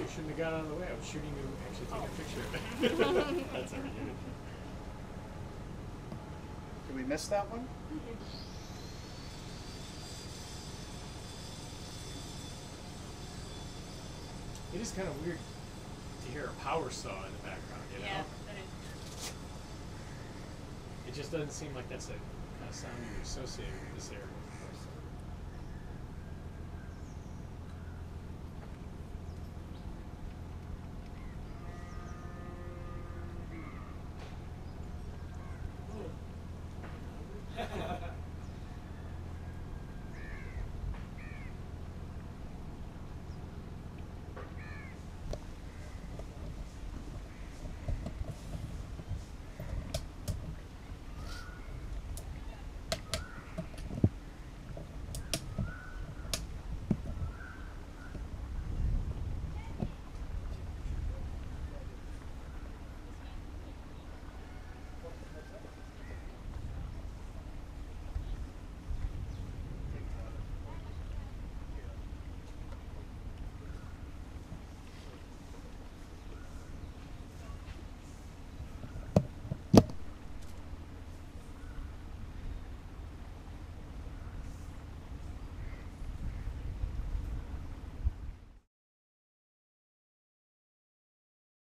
you shouldn't have got out of the way. I was shooting to actually take a picture. That's already good. Did we miss that one? It is kind of weird to hear a power saw in the background, you know? Yeah, that is. It just doesn't seem like that's a kind of sound you associate with this area.